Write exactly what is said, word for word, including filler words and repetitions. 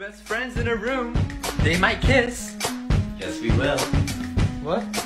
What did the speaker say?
best friends in a room. They might kiss. Yes, we will. What?